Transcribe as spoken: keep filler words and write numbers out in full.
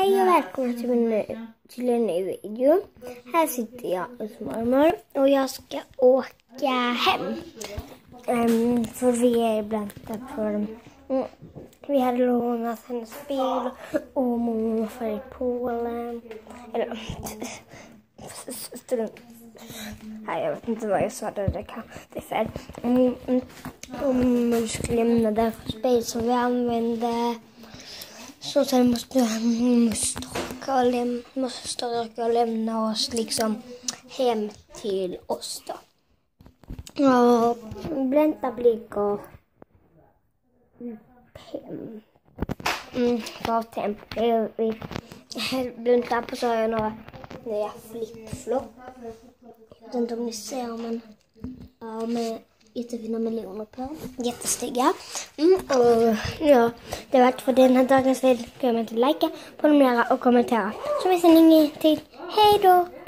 Hej och välkomna till, min, till en ny video. Här sitter jag hos mormor och jag ska åka hem. Um, för vi är ibland på dem. Mm. Vi hade lånat hennes bil och mormor för i Polen. Eller strunt. Nej, jag vet inte vad jag sa där, det kan det är fel. Mm, mm. Och mormor skulle lämna deras bil som vi använde. Så sen måste måste och lämna, måste och lämna oss liksom hem till oss då. Och blänta blick och hem. Mm, på temp. Vi blänta på så har jag några nya flip-flop. Jag vet inte om ni ser, men ja, med jättefina miljoner på. Jättestiga. Mm, och ja, det var allt för den här dagens video. Glöm inte att likea, prenumerera och kommentera. Så vi ser ni till. Hej då!